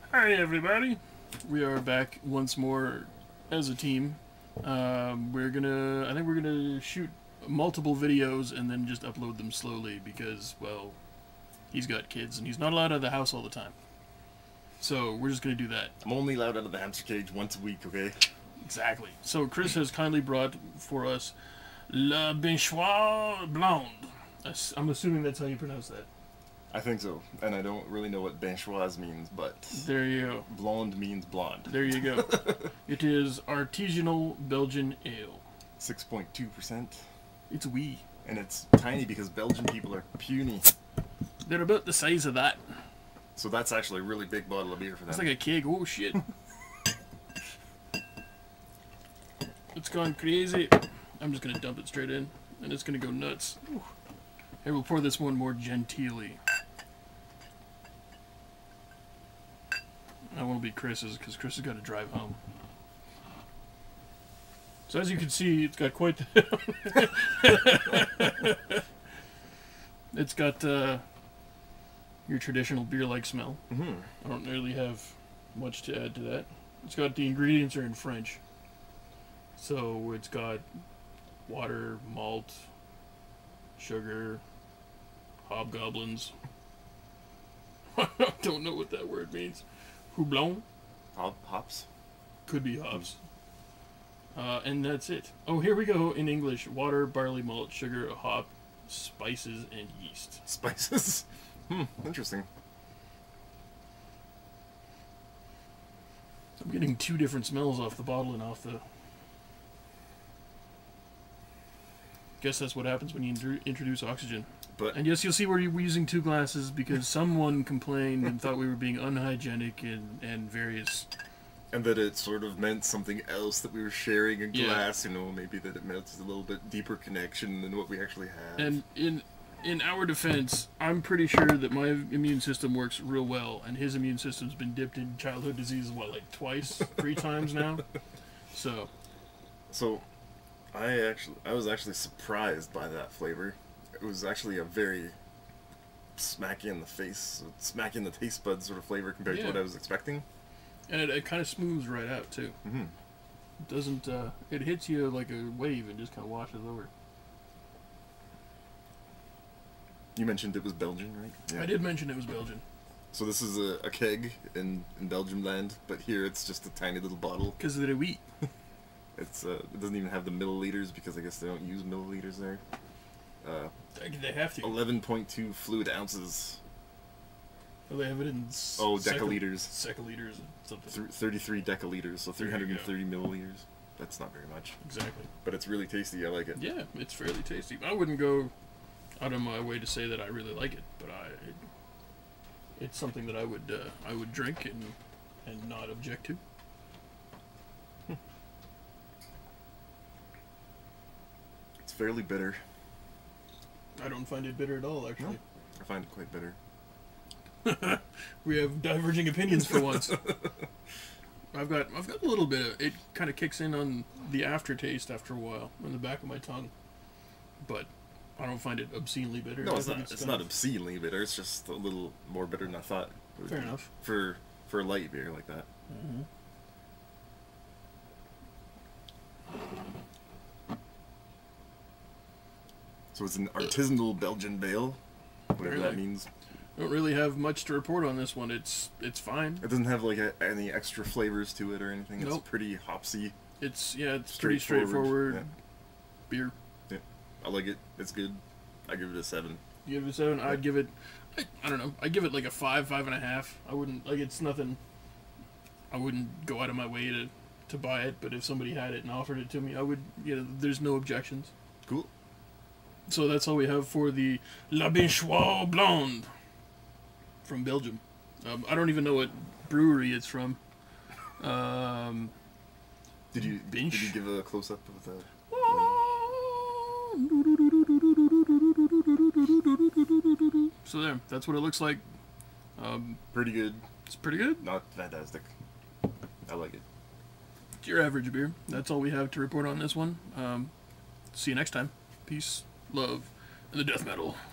Hi everybody, we are back once more as a team. I think we're gonna shoot multiple videos and then just upload them slowly because, well, he's got kids and he's not allowed out of the house all the time. So we're just gonna do that. I'm only allowed out of the hamster cage once a week, okay? Exactly. So Chris has kindly brought for us La Binchoise Blonde. I'm assuming that's how you pronounce that. I think so, and I don't really know what Binchoise means, but There you go. blonde means blonde. There you go. It is artisanal Belgian ale. 6.2%, It's wee. and it's tiny because Belgian people are puny. They're about the size of that. So that's actually a really big bottle of beer for them. It's like a keg. Oh shit. It's gone crazy. I'm just gonna dump it straight in, and it's gonna go nuts. Ooh. Here, we'll pour this one more genteelly. I won't be Chris's because Chris has got to drive home. So as you can see, it's got quite the it's got your traditional beer-like smell. Mm-hmm. I don't really have much to add to that. It's got the ingredients are in French. So it's got water, malt, sugar, hobgoblins. I don't know what that word means. Houblon? Hops? Could be hops. And that's it. Oh, here we go in English. Water, barley malt, sugar, hop, spices, and yeast. Spices? Interesting. I'm getting two different smells off the bottle and off the... Guess that's what happens when you introduce oxygen. But And yes, you'll see we're using two glasses because someone complained and thought we were being unhygienic and various... And that it sort of meant something else that we were sharing a Yeah. glass, you know, maybe that it meant a little bit deeper connection than what we actually have. And in our defense, I'm pretty sure that my immune system works real well, and his immune system's been dipped in childhood diseases, what, like twice, 3 times now? So, I was actually surprised by that flavor. It was actually a very smacky in the face, smacky in the taste buds sort of flavor compared to Yeah. what I was expecting. and it kind of smooths right out, too. Mm-hmm. It doesn't, it hits you like a wave and just kind of washes over. You mentioned it was Belgian, right? Yeah. I did mention it was Belgian, So this is a keg in Belgium land, but here it's just a tiny little bottle. because of the wheat. It doesn't even have the milliliters because I guess they don't use milliliters there. They have to. 11.2 fluid ounces. Well, they have it in Decaliters. Secaliters and something. 33 decaliters, so There you 330 milliliters. That's not very much. Exactly. But it's really tasty, I like it. Yeah, it's fairly tasty. I wouldn't go out of my way to say that I really like it, but it's something that I would drink and not object to. It's fairly bitter. I don't find it bitter at all, actually. I find it quite bitter. We have diverging opinions for once. I've got a little bit of it. Kind of kicks in on the aftertaste after a while on the back of my tongue, but I don't find it obscenely bitter. No, I it's think not. It's kind not of- obscenely bitter. It's just a little more bitter than I thought. It would Fair be enough. For a light beer like that. Mhm. So it's an artisanal Belgian ale, whatever that Really? means. Don't really have much to report on this one. It's fine. It doesn't have like any extra flavors to it or anything. Nope. It's pretty hopsy. It's pretty straightforward Yeah. beer. I like it. It's good. I give it a 7. You give it a 7. I'd give it. I don't know. I'd give it like a 5, 5.5. I wouldn't like. It's nothing. I wouldn't go out of my way to buy it. But if somebody had it and offered it to me, I would. There's no objections. Cool. So that's all we have for the La Binchoise Blonde from Belgium. I don't even know what brewery it's from. Did you Binch? give a close up of the? So there, that's what it looks like. Pretty good. It's pretty good. Not fantastic. I like it. It's your average beer. That's all we have to report on this one. See you next time. Peace, love, and the death metal.